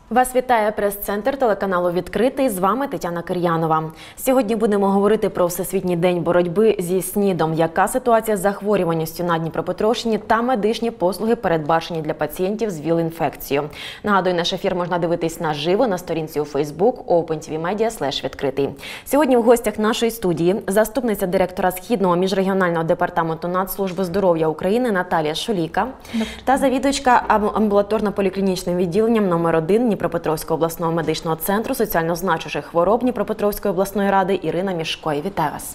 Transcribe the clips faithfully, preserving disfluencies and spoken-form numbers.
Вас вітає прес-центр телеканалу «Відкритий». З вами Тетяна Кир'янова. Сьогодні будемо говорити про Всесвітній день боротьби зі СНІДом, яка ситуація з захворюваністю на Дніпропетровщині та медичні послуги, передбачені для пацієнтів з ВІЛ-інфекцією. Нагадую, наш ефір можна дивитись наживо на сторінці у Фейсбук OpenTVMedia слеш відкритий. Сьогодні в гостях нашої студії заступниця директора Східного міжрегіонального департаменту Нацслужби здоров'я України Наталія Шуліка та завідувачка амбулаторно-поліклінічним відділенням номер один Дніпропетровського обласного медичного центру соціально значущих хвороб Дніпропетровської обласної ради Ірина Мішко. Вітаю вас.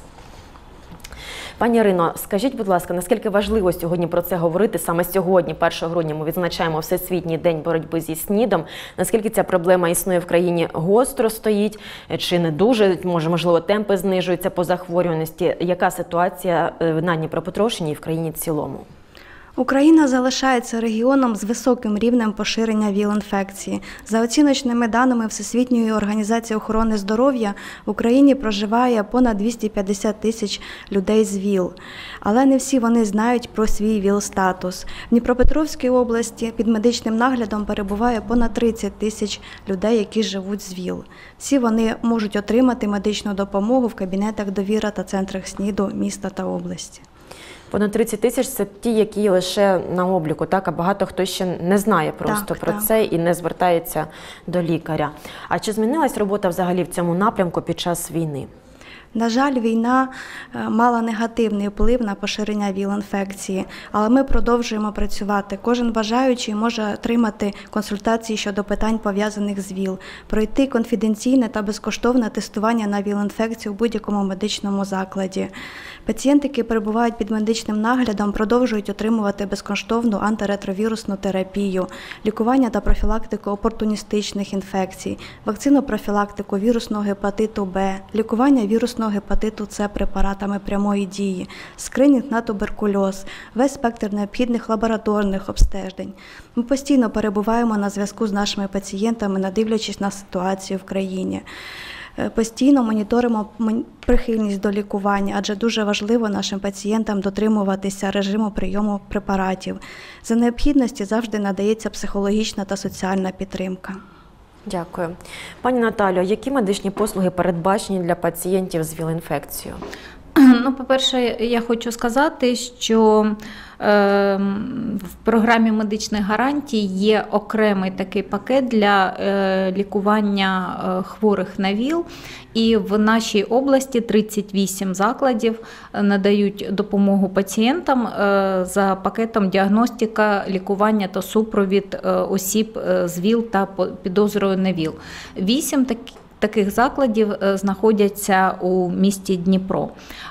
Пані Ірино, скажіть, будь ласка, наскільки важливо сьогодні про це говорити? Саме сьогодні, першого грудня, ми відзначаємо Всесвітній день боротьби зі СНІДом. Наскільки ця проблема існує в країні, гостро стоїть, чи не дуже, може, можливо, темпи знижуються по захворюваності? Яка ситуація на Дніпропетровщині і в країні в цілому? Україна залишається регіоном з високим рівнем поширення ВІЛ-інфекції. За оціночними даними Всесвітньої організації охорони здоров'я, в Україні проживає понад двісті п'ятдесят тисяч людей з ВІЛ. Але не всі вони знають про свій ВІЛ-статус. В Дніпропетровській області під медичним наглядом перебуває понад тридцять тисяч людей, які живуть з ВІЛ. Всі вони можуть отримати медичну допомогу в кабінетах «Довіра» та центрах СНІДу міста та області. Понад тридцять тисяч – це ті, які лише на обліку, так? А багато хто ще не знає просто так, про так. це і не звертається до лікаря. А чи змінилась робота взагалі в цьому напрямку під час війни? На жаль, війна мала негативний вплив на поширення ВІЛ-інфекції, але ми продовжуємо працювати. Кожен бажаючий може отримати консультації щодо питань, пов'язаних з ВІЛ, пройти конфіденційне та безкоштовне тестування на ВІЛ-інфекцію в будь-якому медичному закладі. Пацієнти, які перебувають під медичним наглядом, продовжують отримувати безкоштовну антиретровірусну терапію, лікування та профілактику опортуністичних інфекцій, вакцину профілактику вірусного гепатиту Б, лікування вірусного гепатиту С препаратами прямої дії, скринінг на туберкульоз, весь спектр необхідних лабораторних обстежень. Ми постійно перебуваємо на зв'язку з нашими пацієнтами, надивлячись на ситуацію в країні. Постійно моніторимо прихильність до лікування, адже дуже важливо нашим пацієнтам дотримуватися режиму прийому препаратів. За необхідності завжди надається психологічна та соціальна підтримка. Дякую. Пані Наталю, які медичні послуги передбачені для пацієнтів з ВІЛ-інфекцією? Ну, по-перше, я хочу сказати, що е, в програмі медичних гарантій є окремий такий пакет для е, лікування е, хворих на ВІЛ. І в нашій області тридцять вісім закладів надають допомогу пацієнтам е, за пакетом діагностика, лікування та супровід е, осіб з ВІЛ та підозрою на ВІЛ. Вісім таких Таких закладів знаходяться у місті Дніпро.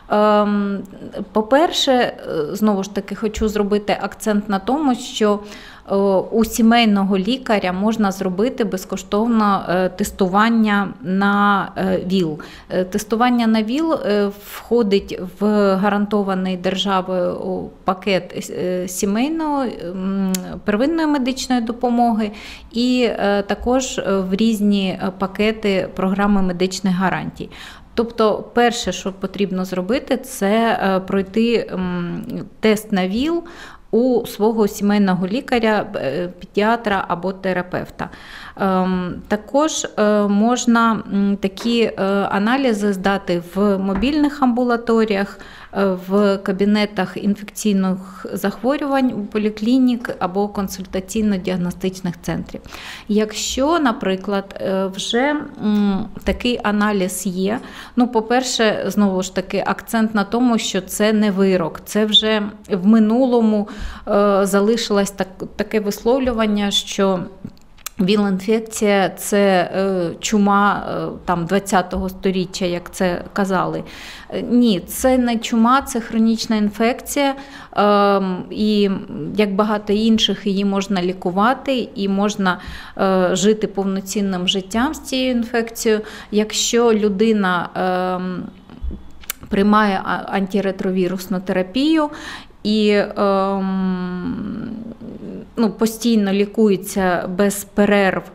По-перше, знову ж таки, хочу зробити акцент на тому, що у сімейного лікаря можна зробити безкоштовно тестування на ВІЛ. Тестування на ВІЛ входить в гарантований державою пакет сімейної первинної медичної допомоги і також в різні пакети програми медичних гарантій. Тобто перше, що потрібно зробити, це пройти тест на ВІЛ у свого сімейного лікаря, педіатра або терапевта. Також можна такі аналізи здати в мобільних амбулаторіях, в кабінетах інфекційних захворювань, поліклінік або консультаційно-діагностичних центрів. Якщо, наприклад, вже такий аналіз є, ну, по-перше, знову ж таки, акцент на тому, що це не вирок, це вже в минулому залишилось так, таке висловлювання, що ВІЛ-інфекція – це чума там, ХХ століття, як це казали. Ні, це не чума, це хронічна інфекція, і як багато інших, її можна лікувати і можна жити повноцінним життям з цією інфекцією. Якщо людина приймає антиретровірусну терапію і ну, постійно лікується без перерв,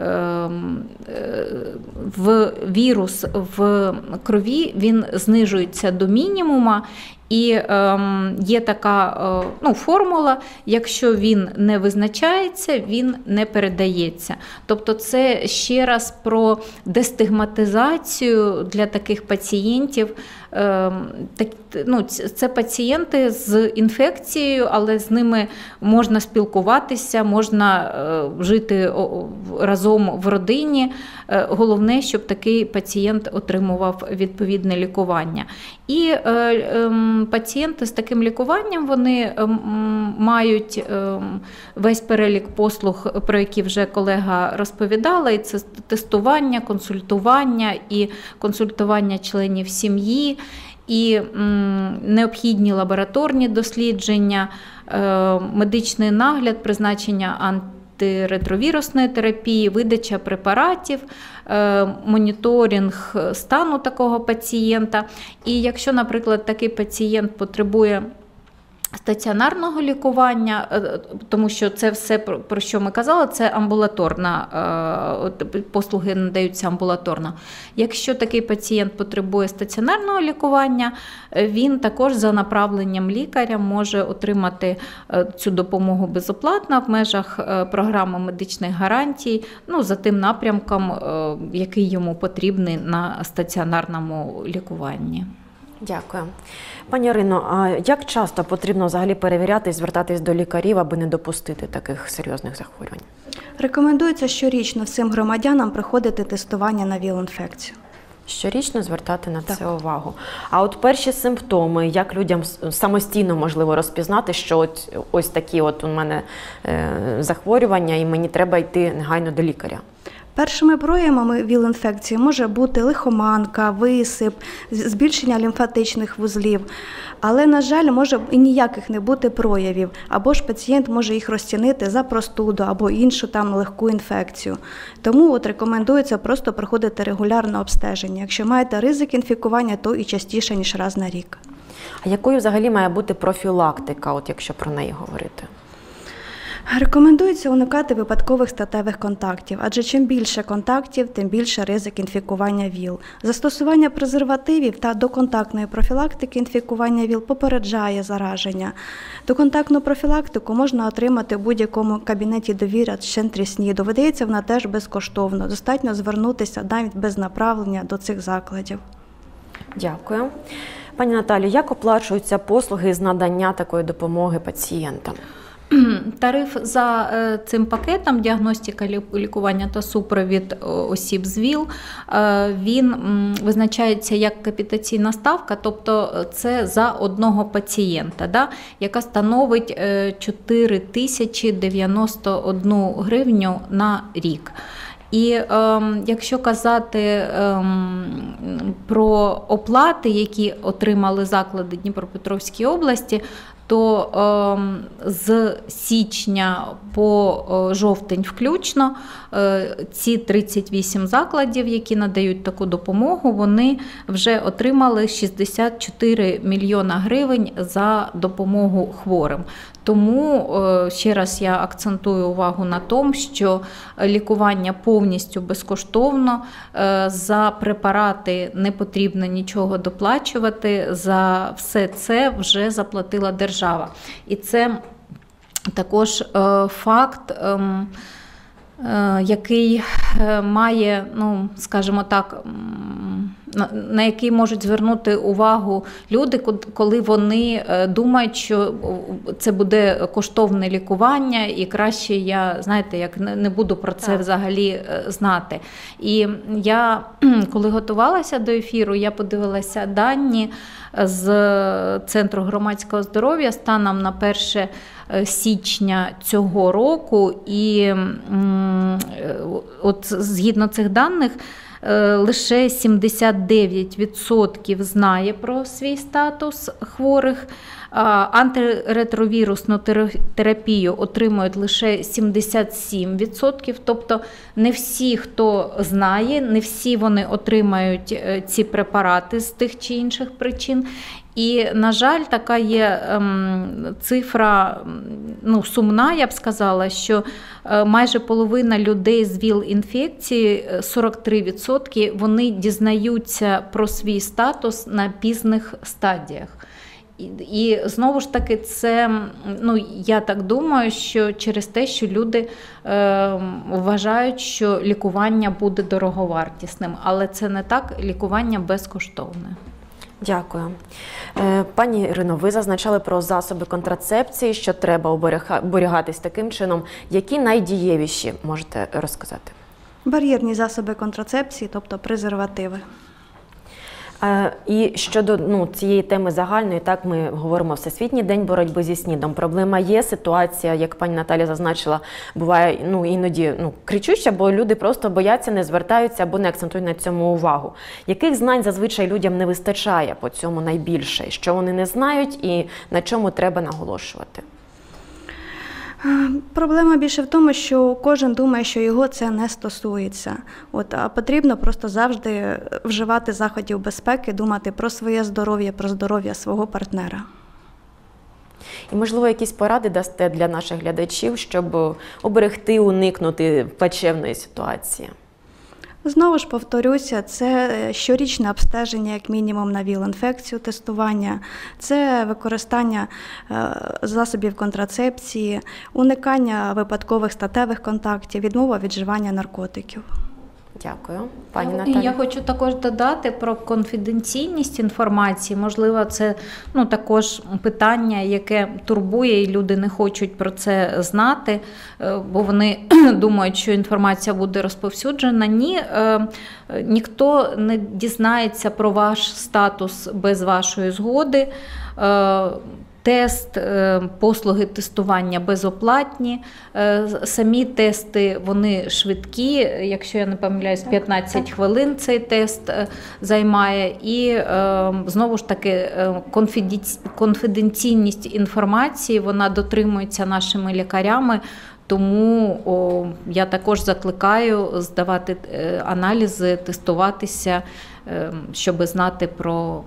в вірус в крові, він знижується до мінімуму. І е, є така е, ну, формула, якщо він не визначається, він не передається. Тобто це ще раз про дестигматизацію для таких пацієнтів. Е, так, ну, це пацієнти з інфекцією, але з ними можна спілкуватися, можна е, жити разом в родині. Е, головне, щоб такий пацієнт отримував відповідне лікування. І е, е, пацієнти з таким лікуванням, вони мають весь перелік послуг, про які вже колега розповідала, і це тестування, консультування, і консультування членів сім'ї, і необхідні лабораторні дослідження, медичний нагляд, призначення антиретровірусної терапії, видача препаратів, моніторинг стану такого пацієнта. І якщо, наприклад, такий пацієнт потребує стаціонарного лікування, тому що це все, про що ми казали, це амбулаторна, послуги надаються амбулаторно. Якщо такий пацієнт потребує стаціонарного лікування, він також за направленням лікаря може отримати цю допомогу безоплатно в межах програми медичних гарантій, ну, за тим напрямком, який йому потрібний на стаціонарному лікуванні. Дякую. Пані Ірино, а як часто потрібно взагалі перевіряти і звертатись до лікарів, аби не допустити таких серйозних захворювань? Рекомендується щорічно всім громадянам приходити тестування на ВІЛ-інфекцію. Щорічно звертати на Так. це увагу. А от перші симптоми, як людям самостійно можливо розпізнати, що ось, ось такі от у мене е, захворювання і мені треба йти негайно до лікаря? Першими проявами ВІЛ-інфекції може бути лихоманка, висип, збільшення лімфатичних вузлів. Але, на жаль, може і ніяких не бути проявів, або ж пацієнт може їх розцінити за простуду або іншу там легку інфекцію. Тому от рекомендується просто проходити регулярне обстеження. Якщо маєте ризик інфікування, то і частіше, ніж раз на рік. А якою взагалі має бути профілактика, от якщо про неї говорити? Рекомендується уникати випадкових статевих контактів, адже чим більше контактів, тим більше ризик інфікування ВІЛ. Застосування презервативів та доконтактної профілактики інфікування ВІЛ попереджає зараження. Доконтактну профілактику можна отримати в будь-якому кабінеті довір'я в центрі СНІДу. Видається вона теж безкоштовно. Достатньо звернутися навіть без направлення до цих закладів. Дякую. Пані Наталю, як оплачуються послуги з надання такої допомоги пацієнтам? Тариф за цим пакетом діагностика, лікування та супровід осіб з ВІЛ, він визначається як капітаційна ставка, тобто це за одного пацієнта, да, яка становить чотири тисячі дев'яносто одну гривню на рік. І е, якщо казати е, про оплати, які отримали заклади Дніпропетровської області, то е, з січня по е, жовтень включно е, ці тридцять вісім закладів, які надають таку допомогу, вони вже отримали шістдесят чотири мільйона гривень за допомогу хворим. Тому ще раз я акцентую увагу на тому, що лікування повністю безкоштовно, за препарати не потрібно нічого доплачувати, за все це вже заплатила держава. І це також факт, який має, ну, скажімо так, на який можуть звернути увагу люди, коли вони думають, що це буде коштовне лікування і краще я, знаєте, як не буду про це взагалі знати. І я, коли готувалася до ефіру, я подивилася дані з Центру громадського здоров'я станом на перше січня цього року, і от згідно цих даних лише сімдесят дев'ять відсотків знає про свій статус хворих, антиретровірусну терапію отримують лише сімдесят сім відсотків, тобто не всі, хто знає, не всі вони отримають ці препарати з тих чи інших причин. І, на жаль, така є ем, цифра, ну, сумна, я б сказала, що е, майже половина людей з ВІЛ-інфекції, сорок три відсотки, вони дізнаються про свій статус на пізних стадіях. І, і знову ж таки, це, ну, я так думаю, що через те, що люди е, вважають, що лікування буде дороговартісним, але це не так, лікування безкоштовне. Дякую. Пані Ірино, ви зазначали про засоби контрацепції, що треба оберігатись таким чином. Які найдієвіші, можете розказати? Бар'єрні засоби контрацепції, тобто презервативи. І щодо ну, цієї теми загальної, так, ми говоримо Всесвітній день боротьби зі СНІДом. Проблема є, ситуація, як пані Наталя зазначила, буває ну, іноді ну, кричуща, бо люди просто бояться, не звертаються або не акцентують на цьому увагу. Яких знань зазвичай людям не вистачає по цьому найбільше? Що вони не знають і на чому треба наголошувати? Проблема більше в тому, що кожен думає, що його це не стосується. От, а потрібно просто завжди вживати заходів безпеки, думати про своє здоров'я, про здоров'я свого партнера. І, можливо, якісь поради дасте для наших глядачів, щоб оберегти, уникнути плачевної ситуації? Знову ж повторюся, це щорічне обстеження, як мінімум, на ВІЛ-інфекцію, тестування, це використання засобів контрацепції, уникання випадкових статевих контактів, відмова від вживання наркотиків. Дякую. Пані І Наталі. я хочу також додати про конфіденційність інформації. Можливо, це ну, також питання, яке турбує, і люди не хочуть про це знати, бо вони думають, що інформація буде розповсюджена. Ні, ніхто не дізнається про ваш статус без вашої згоди. Тест, послуги тестування безоплатні, самі тести, вони швидкі, якщо я не помиляюсь, п'ятнадцять хвилин цей тест займає. І знову ж таки конфіденційність інформації, вона дотримується нашими лікарями, тому о, я також закликаю здавати аналізи, тестуватися, щоб знати про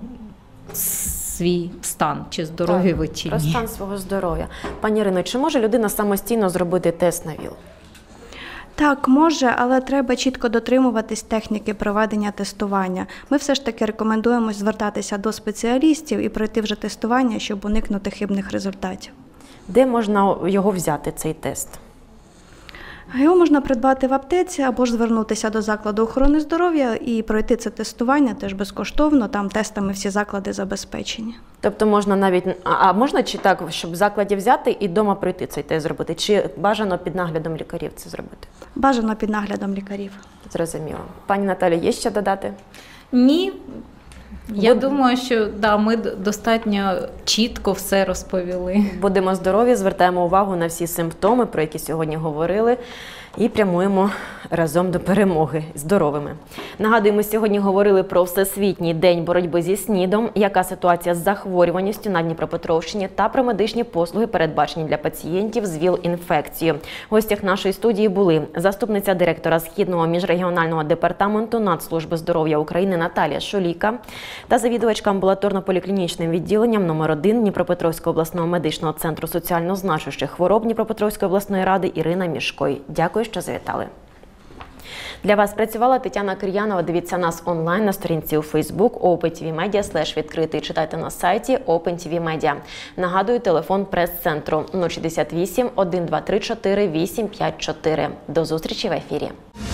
свій стан, чи здорові ви чи ні. Про стан свого здоров'я. Пані Ірино, чи може людина самостійно зробити тест на ВІЛ? Так, може, але треба чітко дотримуватись техніки проведення тестування. Ми все ж таки рекомендуємо звертатися до спеціалістів і пройти вже тестування, щоб уникнути хибних результатів. Де можна його взяти, цей тест? Його можна придбати в аптеці або ж звернутися до закладу охорони здоров'я і пройти це тестування теж безкоштовно, там тестами всі заклади забезпечені. Тобто можна навіть, а можна чи так, щоб в закладі взяти і вдома пройти цей тест зробити? Чи бажано під наглядом лікарів це зробити? Бажано під наглядом лікарів. Зрозуміло. Пані Наталі, є ще додати? Ні. Я думаю, що да, ми достатньо чітко все розповіли. Будемо здорові, звертаємо увагу на всі симптоми, про які сьогодні говорили, і прямуємо разом до перемоги здоровими. Нагадую, ми сьогодні говорили про Всесвітній день боротьби зі СНІДом, яка ситуація з захворюваністю на Дніпропетровщині та про медичні послуги, передбачені для пацієнтів з ВІЛ-інфекцією. В гостях нашої студії були заступниця директора Східного міжрегіонального департаменту Нацслужби здоров'я України Наталія Шуліка та завідувачка амбулаторно-поліклінічним відділенням номер один Дніпропетровського обласного медичного центру соціально значущих хвороб Дніпропетровської обласної ради Ірина Мішкой. Дякую, що завітали. Для вас працювала Тетяна Кир'янова. Дивіться нас онлайн на сторінці у Facebook OpenTVMedia слеш відкритий. Читайте на сайті OpenTVMedia. Нагадую, телефон прес-центру нуль шістдесят вісім, один два три чотири, вісім п'ять чотири. До зустрічі в ефірі.